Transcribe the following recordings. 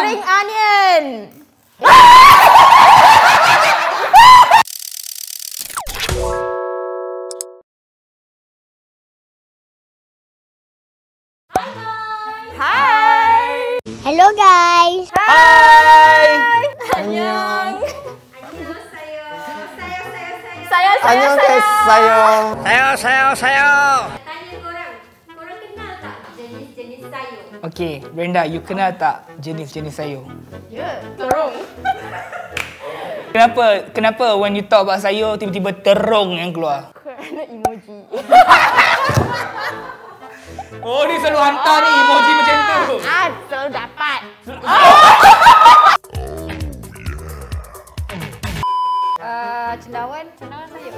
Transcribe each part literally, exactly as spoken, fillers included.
Spring onion. Hai. Hello guys. Hai. Annyeong. Saya, saya, Annyeong saya. guys, saya. Sayo, sayo, sayo. Tanya korang, korang kenal tak jenis-jenis sayur? Okey, Brenda, you kenal tak jenis-jenis sayur? Ya, terung. Kenapa? Kenapa when you talk about sayur tiba-tiba terung yang keluar? Kerana emoji. Oh, dia selalu hantar ni emoji macam tu. Ah, selalu dapat. Uh, cendawan, cendawan sayur.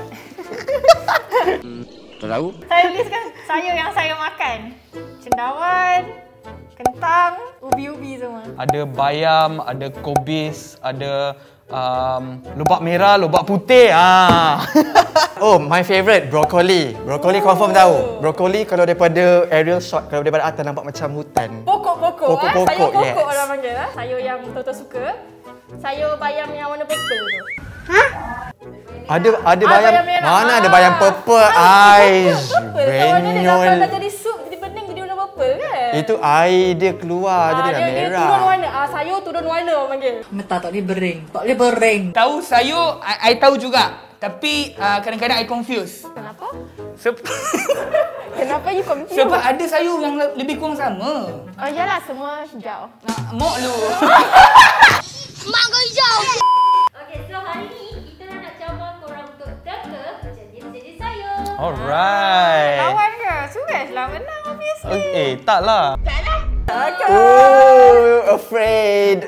Tak tahu. Saya listkan sayur yang saya makan. Cendawan, kentang, ubi-ubi semua. Ada bayam, ada kobis, ada um, lobak merah, lobak putih. Ah. Oh, my favourite, broccoli. Broccoli oh. confirm tahu. Broccoli kalau daripada aerial shot, kalau daripada atas nampak macam hutan. Pokok-pokok, eh? Pokok-pokok, Sayur pokok yes. orang panggil. Eh? Sayur yang Toto suka. Sayur bayam yang warna purple tu. Ada ada Ah, bayam, bayam merah. mana ada Ah. bayam purple? Ais, Purple. Kalau dia dah, kalau benyol. dah jadi sup, jadi bening jadi warna purple kan? Itu air dia keluar Ah, jadi dah dia, dia merah. turun warna. Ah, sayur turun warna orang panggil. Mentah tak boleh bering. Tak boleh bering. Tahu sayur, I, I tahu juga. Tapi uh, kadang-kadang I confuse. Kenapa? Seb- Kenapa you confused? Sebab ada sayur yang le- lebih kurang sama. Oh iyalah, semua hijau. Nak mok lu. Mak kau hijau. Okey, so hari ni kita nak cabar korang untuk teka jenis-jenis sayur. Alright. Lawan ke? Suresh lah menang obviously. Eh, eh taklah. Okay. Oh, afraid.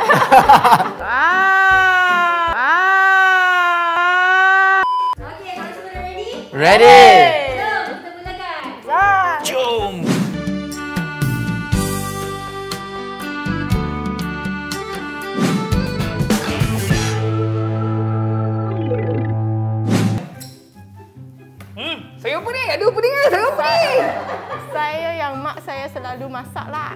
Ah. Ah. Okey, korang semua dah ready? Ready? Jom, kita mulakan. Zah. Jom. Hmm, sayur apa ni? Aduh, apa ni? Sayur apa ni? Saya yang mak saya selalu masak lah.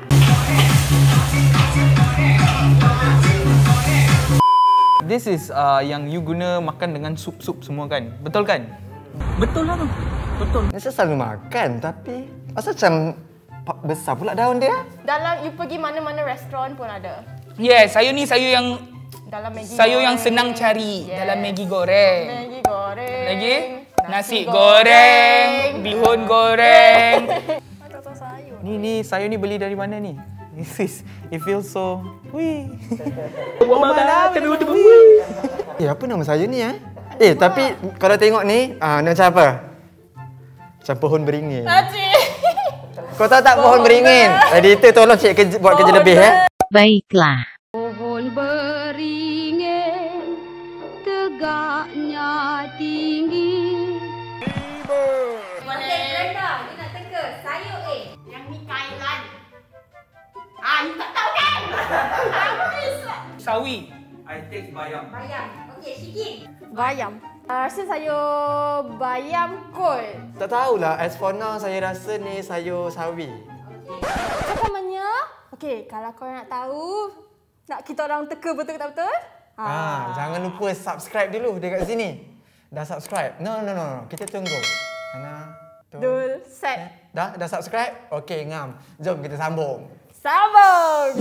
This is uh, yang you guna makan dengan sup-sup semua kan? Betul kan? Betul lah tu. Betul. Saya selalu makan tapi asal macam pa- besar pula daun dia. Dalam you pergi mana-mana restoran pun ada. Yes, sayur ni sayur yang Dalam Maggi sayur goreng. yang senang cari Yes. dalam Maggi goreng. Maggi goreng. Lagi? Nasi goreng, bihun goreng. Ada tak sayur. Ni ni sayur ni beli dari mana ni? This is, it feels so. Wih. Eh, apa nama sayur ni eh? Eh, tapi kalau tengok ni, ah, ni macam apa? Macam pohon beringin. Cik. Kau tahu tak pohon beringin? Editor tolong cik kerja, buat kerja lebih eh. Baiklah. Pohon beringin, tegaknya tinggi. Okey, Brenda, you nak teka sayur A. Yang ni kailan. Ah, you tak tahu kan? Habis lah. Sawi. I take bayam. Bayam. Okey, Syikin. Bayam. Uh, rasa sayur bayam kot. Tak tahulah, as for now saya rasa ni sayur sawi. Apa namanya? Okey, kalau kau nak tahu, nak kita orang teka betul tak betul? Ah, jangan lupa subscribe dulu dekat sini. Dah subscribe? No, no, no, no. Kita tunggu. Ana, tu. Dul, set. Dah, dah subscribe? Okey, ngam. Jom kita sambung. Sambung!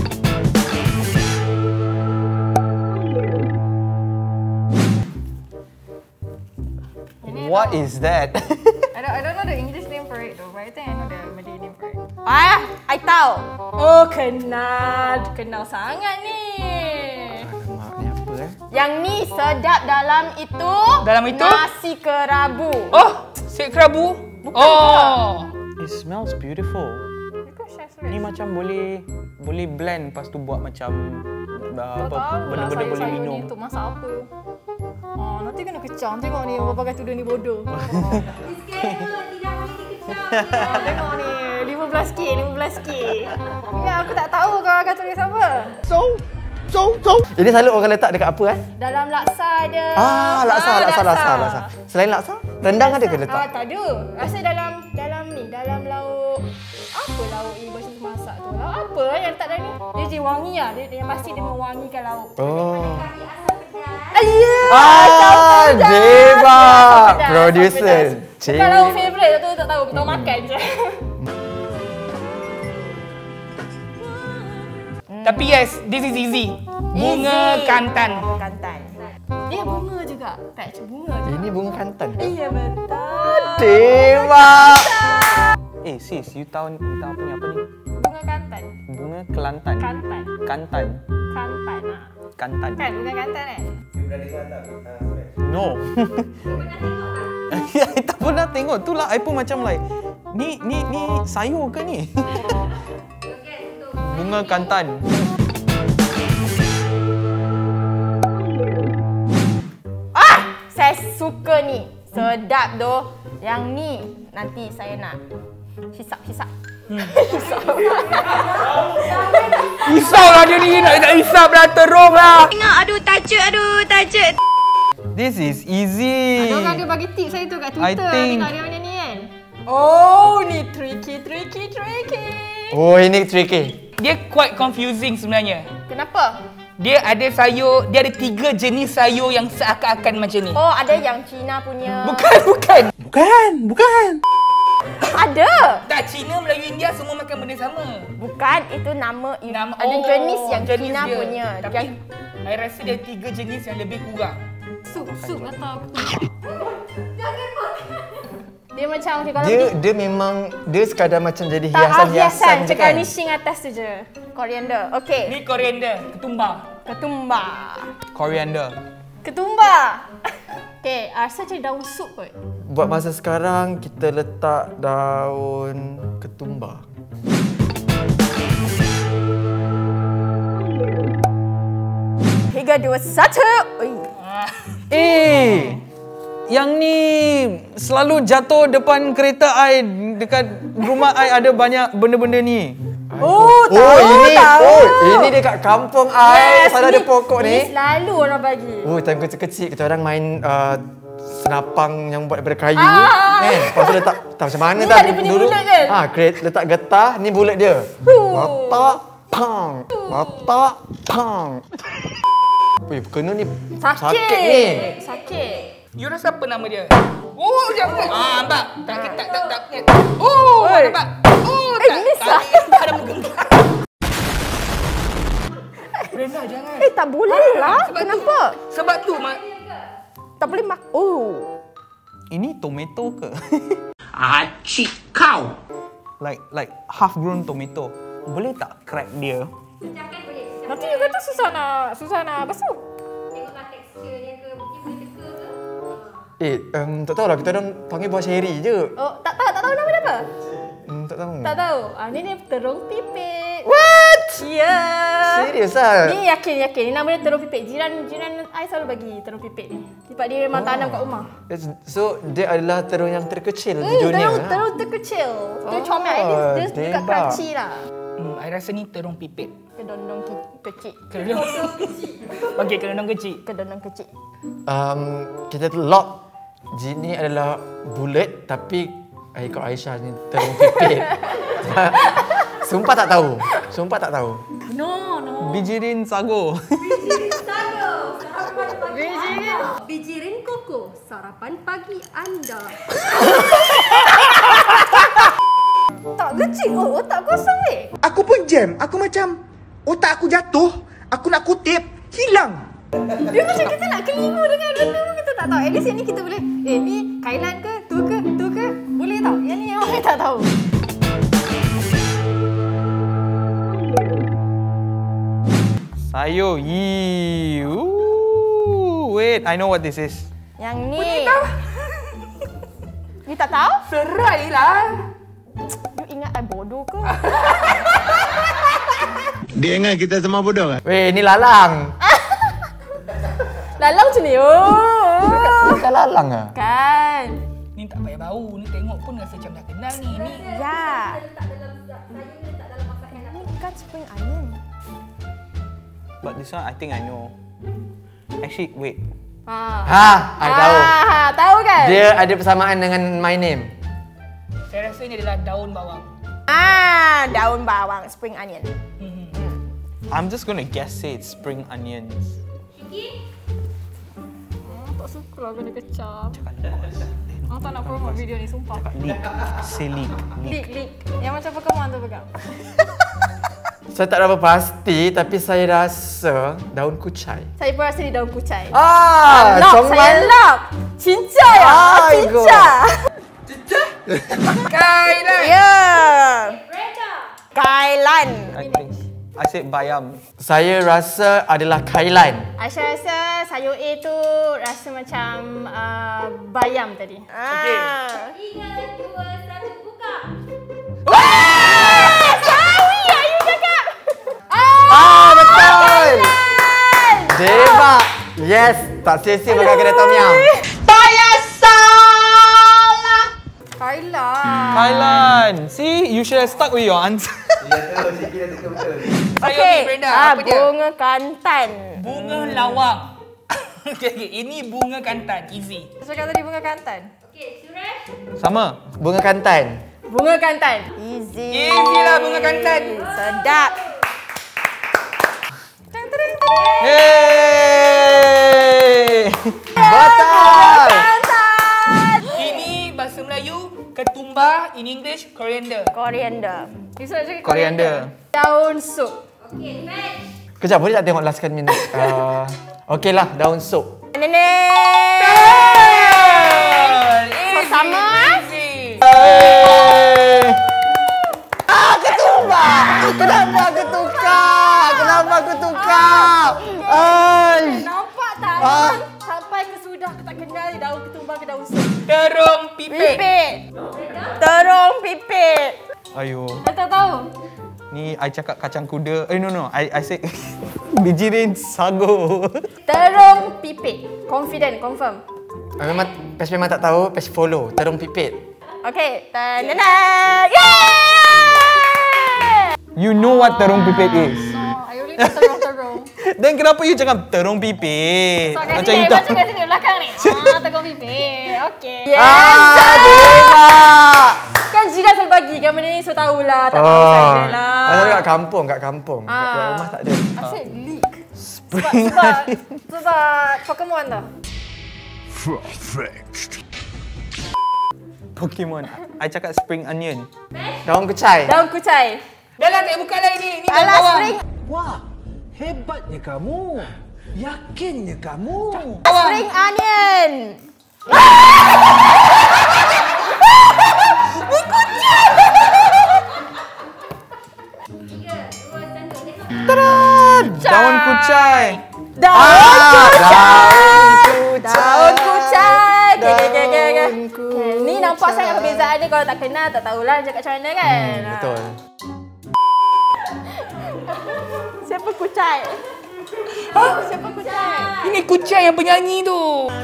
What is that? I don't, I don't know the English name for it though, but I think I know the Malay name for it. Ah, I tahu. Oh, kenal. Kenal sangat ni. Alamak, ni apa eh? Yang ni sedap dalam itu. Dalam itu? Nasi kerabu. Oh, sik kerabu. Oh. It smells beautiful. Ni macam boleh boleh blend lepas tu buat macam uh, apa benda-benda boleh minum. Ni untuk masak apa? Oh, nanti kena kecam. Tengok ni, orang pakai tudung ni bodoh. Disclaimer, tidak boleh dikecam. Tengok ni, lima belas K, lima belas K. Ya, aku tak tahu kau akan tulis apa. Ini selalu orang letak dekat apa eh? Dalam laksa ada. Ah, laksa, Ah, laksa, laksa, laksa. Selain laksa, rendang ada ke letak? Ah, tak ada. Rasa dalam dalam ni, dalam lauk apa lauk ni bahasa masak tu? Lauk apa apa eh, yang letak dalam ni? Dia jadi wangi lah. Dia, dia pasti dia mewangikan lauk. Oh. Ah, ya! Ah, Jeba. Producer. Producer. Bukan lauk favourite tu, tak tahu. Kita makan je. Tapi yes, this is easy. Bunga Easy. kantan. Kantan. Dia bunga juga. Patch bunga juga. Ini bunga kantan. Iya betul. Jeba. Eh sis, you tahu you tahu punya apa ni? Bunga kantan. Bunga Kelantan. Kantan. Kantan. Kantan lah. Kantan. Kan bunga kantan eh? No. I tak pernah tengok. Tu lah I pun macam like ni ni ni sayur ke ni? Bunga kantan. Ah! Saya suka ni. Sedap doh. Yang ni nanti saya nak hisap-hisap. Risau lah dia ni. Nak tak hisap lah. Terung lah. Tengok, aduh tajuk, aduh tajuk. This is easy. Ada orang dia bagi tips saya tu kat I Twitter. think- Tengok dia macam ni kan. Oh, ni tricky, tricky, tricky. Oh, ini tricky. Dia quite confusing sebenarnya. Kenapa? Dia ada sayur, dia ada tiga jenis sayur yang seakan-akan macam ni. Oh, ada yang Cina punya. Bukan, bukan. Bukan, bukan. Ada. Tak, Cina, Melayu, India semua makan benda sama. Bukan, itu nama, Nama, ada oh, jenis yang jenis Cina dia. punya. Tapi, Yang I rasa dia tiga jenis yang lebih kurang. sup, sup atau dia macam okay, kalau Dia di- dia memang dia sekadar macam jadi tak, ah, hiasan-hiasan hiasan, je cakap kan. garnishing atas tu je. Koriander. Okey. Ni koriander, ketumbar. Ketumbar. Coriander. Ketumbar. Okey, rasa macam daun sup kot. Buat masa sekarang kita letak daun ketumbar. Tiga, dua, satu. Ui. Eh, yang ni selalu jatuh depan kereta I dekat rumah I ada banyak benda-benda ni. Oh, tahu, Oh, ini tahu. oh, ini dekat kampung ai. Selalu ada pokok ni. Ni selalu orang bagi. Oh, time kecil-kecil kita orang main uh, senapang yang buat daripada kayu Ah. kan. Lepas tu letak tak macam mana Ni dah ada punya bulat kan? Ah, create letak getah, ni bulat dia. Letak pang. Letak pang. Weh, kena ni Sakit. sakit ni. Sakit. You rasa apa nama dia? Oh, jangan. Ah, nampak? Tak, tak, tak, tak. tak. Oh, Oi. nampak? Oh, Eh, tak. ini tak, sakit. tak ada menggenggam. Brenda, jangan. Eh, tak boleh lah. Sebab Kenapa? Tu, sebab tu, Mak. Tak boleh mak. Oh. Ini tomato ke? Acik kau. like like half grown tomato. Boleh tak crack dia? Pecahkan boleh. Nanti you kata susah nak susah nak basuh. Tengoklah tekstur dia ke. Mungkin boleh teka ke. Eh, um, tak tahulah kita orang panggil buah cherry je. Oh, tak tahu, tak tahu nama dia apa? Hmm, tak tahu. Tak tahu. Ah, ni dia terung pipit. What? Ya. Serius ah? Ni yakin yakin. Ni nama dia terung pipit. Jiran jiran I selalu bagi terung pipit ni. Sebab dia memang tanam kat rumah. So, dia adalah terung yang terkecil di Hmm, dunia. terung lah. terung terkecil. Dia Oh, comel. Dia, dia dekat tembak. crunchy lah. Hmm, I rasa ni terung pipit. Kedondong ke- kecil. Kerendang Okey, kerendang kecil. Kedondong kecil. Um, kita lock Jin ni adalah bulat tapi eh, ikut Aisyah ni terung pipit. Sumpah tak tahu. Sumpah tak tahu. No, no. Bijirin sago. Bijirin koko, sarapan pagi anda. Tak kecil. Oh, otak kosong weh. Aku pun jam. Aku macam otak aku jatuh. Aku nak kutip. Hilang. Dia macam kita nak keliru dengan benda tu kita tak tahu. At least yang ni kita boleh, eh ni Kailan ke? Tu ke? Tu ke? Boleh tau. Yang ni yang orang tak tahu. Sayur. Yee. Ooh, wait, I know what this is. Yang ni. You tak tahu? Serai lah. You ingat I bodoh ke? Dia ingat kita semua bodoh kan? Weh, ni lalang. Lalang macam ni. Oh. Bukan lalang ah. Kan. Ni tak payah bau. Ni tengok pun rasa macam dah kenal ni. Ni Ya. Letak dalam sayur ni letak dalam masakan Ni kan spring onion. But this one I think I know. Actually, wait. Ha. Ha, I tahu. Ah, tahu kan? Dia ada persamaan dengan My Name. saya rasa ni adalah daun bawang. Ah, daun bawang spring onion. I'm just gonna guess it, spring onions. Syuki? Oh, tak suka lah kena kecap. Oh, tak nak promote video ni, sumpah. Leek. Say leek. Leek, leek. Yang macam Pokemon tu pegang. Saya tak berapa pasti, tapi saya rasa daun kucai. Saya pun rasa ni daun kucai. Ah, lock, saya lock. Cinca ya, cinca. Kailan. Ya. Brenda? Kailan. I think. I said bayam. Saya rasa adalah kailan. Aisyah rasa sayur A tu rasa macam uh, bayam tadi. Okey. Ah. Tiga, dua, satu, buka. Wah! Sawi Ayu cakap. Ah, betul. Deva. Yes, tak sia-sia makan kedai tom yum. Kailan. Thailand. See, you should have stuck with your answer. Saya Okey. ni Brenda, Ah, apa dia? bunga kantan. Bunga lawang. Okey, okey. Ini bunga kantan. Easy. Saya cakap tadi bunga kantan. Okey, Suresh? Sama. Bunga kantan. Bunga kantan. Easy. Easy lah bunga kantan. Sedap. Teng teng teng. Hey! Betul. Kantan. Ini bahasa Melayu, ketumbar. In English, coriander. Koriander. Bisa cakap Koriander. Daun sup. Okey, Matt? Kejap, boleh tak tengok last kan minit? Uh, Okey lah, daun sup. Nenek. So, sama ah. Easy. Hey! Ah, ketumbar! Kenapa aku tukar? Kenapa aku tukar? Ay! Nampak tak? Ah. Sampai ke sudah aku tak kenal daun ketumbar ke daun sup. Terung pipit. Pipit. Terung pipit. Ayo. Saya tak tahu. Ni I cakap kacang kuda. Eh no no, I I say biji rin sago. Terung pipit. Confident, confirm. Ah, memang, Pes memang tak tahu, Pes follow. Terung pipit. Okay. Tanana. Yeay! You know what terung pipit is. No, I only know terung-terung. Then kenapa you cakap terung pipit? So, kat Macam sini, you baca tak. kat sini belakang ni. Ah, terung pipit. Okay. Yes. Ah, Deva! Kan Jida selalu bagi kan benda ni, so tahulah. Tak tahu Oh, saya lah. saya kat kampung, kat kampung. Kat Ah. rumah tak ada. Asyik leak. Spring Sebab, sebab Pokemon tau. Pokemon. I cakap spring onion. Daun kucai. Daun kucai. Dah lah, tak buka lah ini. Ini daun Alah, bawang. spring, Wah, hebatnya kamu. Yakinnya kamu. spring onion. Tiga, dua, satu, tengok. Daun kucai. Daun Ah, kucai. daun Daun kucai. Okay, okay, okay, okay. Daun Okay, ni nampak sangat perbezaan dia. Kalau tak kenal, tak tahulah cakap macam mana kan. Hmm, betul. Siapa kucai? Siapa kucai? Ini kucai yang penyanyi tu.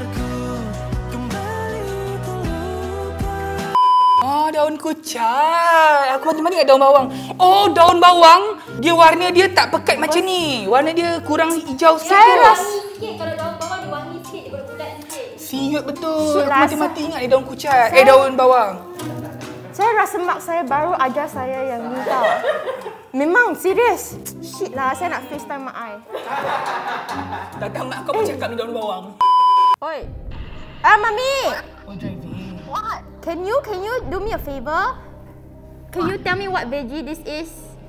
Oh, daun kucai. Aku macam mana ingat daun bawang? Oh, daun bawang, dia warna dia tak pekat macam ni. Warna dia kurang hijau sikit. Saya tu. rasa Wangi sikit, kalau daun bawang dia wangi sikit, dia bulat sikit. Siut betul. Siut Aku rasa. mati-mati ingat ni daun kucai. Eh, daun bawang. Saya rasa mak saya baru ajar saya yang ni tau. Memang serius. Shit lah, saya nak FaceTime mak I. Datang mak kau bercakap ni daun bawang. Oi. Ah, Mami. Oh, driving. What? Can you can you do me a favor? Can you tell me what veggie this is?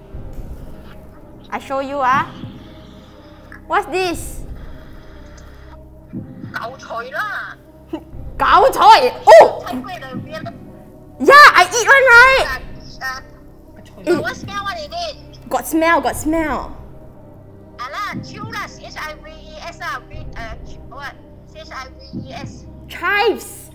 I show you ah. What's this? Cậu chọi lah. Gao choy. Oh, Thanh Quê là viên. yeah, I eat one right. Uh, what smell what is it? Got smell, got smell. À là chiu là C H I V E S à, V uh what? C H I V E S. Chives.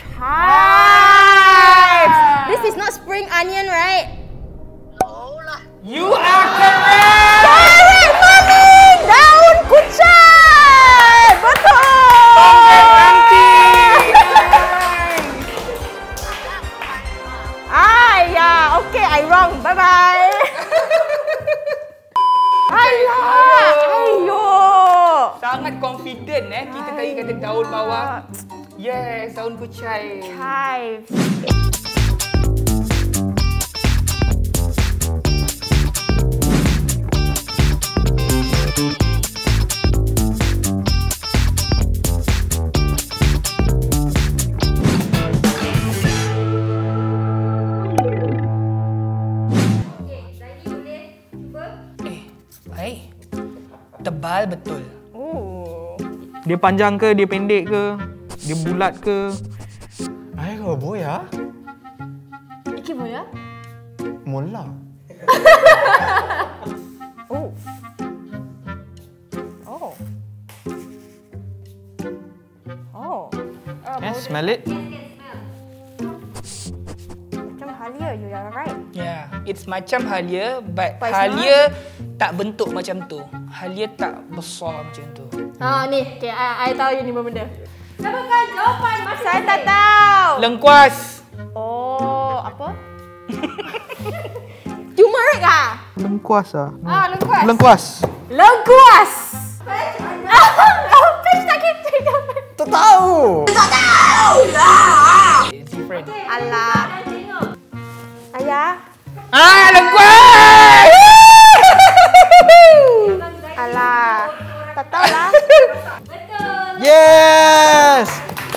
Chives. This is not spring onion, right? No lah. You are correct. Correct, Mami. Daun kucai. Betul. Ah, yeah. Okay, I wrong. Bye bye. Alah. Ayo. Sangat confident eh. Kita tadi kata daun bawang. Yes, daun kucai. Chives. tebal betul. Oh. Dia panjang ke, dia pendek ke, dia bulat ke? Ai kau boya. Iki boya? Mula. Oh. Oh. Oh. Oh, Eh, smell it? macam halia, you are right. Yeah, it's macam halia, but But it's halia tak bentuk macam tu. Halia tak besar macam tu. Ah ni, okay, I, I tahu you ni benda. Apakah jawapan masing-masing? Saya tak tahu. Lengkuas. Oh, apa? Turmeric ah? Lengkuas ah. Ah, lengkuas. Lengkuas. Lengkuas. Oh, fish tak kita. Tak tahu. It's different. Alah. Ayah. Ah, lengkuas! Alah. Tak tahu lah. Yes.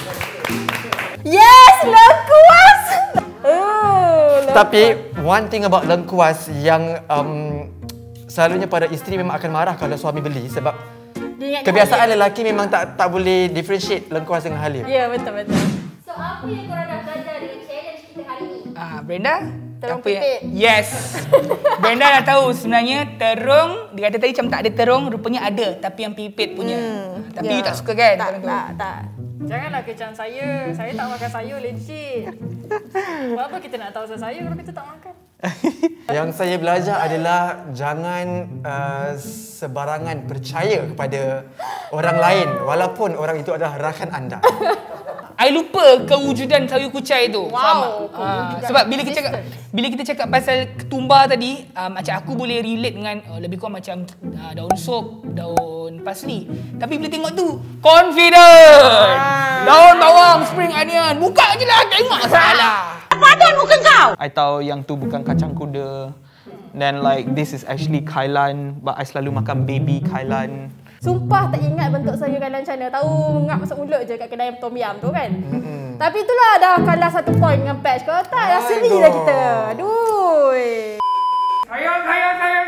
Yes, lengkuas. Oh, lengkuas. Tapi one thing about lengkuas yang um, selalunya pada isteri memang akan marah kalau suami beli sebab Dia ingat kebiasaan halia. lelaki memang tak tak boleh differentiate lengkuas dengan halia. Ya, betul betul. So, apa yang korang dah belajar dengan challenge kita hari ni? Ah, Brenda? Terung apa yang- pipit. Yes. Brenda dah tahu sebenarnya terung, dia kata tadi macam tak ada terung, rupanya ada tapi yang pipit punya. Hmm, Tapi ya. you tak suka kan? Tak, terung tu? tak, tak. Janganlah kecam saya. Saya tak makan sayur legit. Buat apa kita nak tahu pasal sayur kalau kita tak makan? Yang saya belajar adalah jangan uh, sebarangan percaya kepada orang lain walaupun orang itu adalah rakan anda. I lupa kewujudan sayur kucai tu. Wow, Faham tak? Ah, kewujudan sebab bila kita cakap existent. bila kita cakap pasal ketumbar tadi, uh, macam aku boleh relate dengan uh, lebih kurang macam uh, daun sop, daun parsley. Tapi bila tengok tu, confident. Ah. Daun bawang, spring onion, buka je lah, tengok salah. I tahu yang tu bukan kacang kuda. Then like this is actually kailan, but I selalu makan baby kailan. Sumpah tak ingat bentuk sayur kailan macam mana. Tahu ngap masuk mulut je kat kedai tom yum tu kan. Mm-hmm. Tapi itulah dah kalah satu point dengan patch. Kalau tak, dah seri dah kita. Aduh. Sayur, sayur, sayur,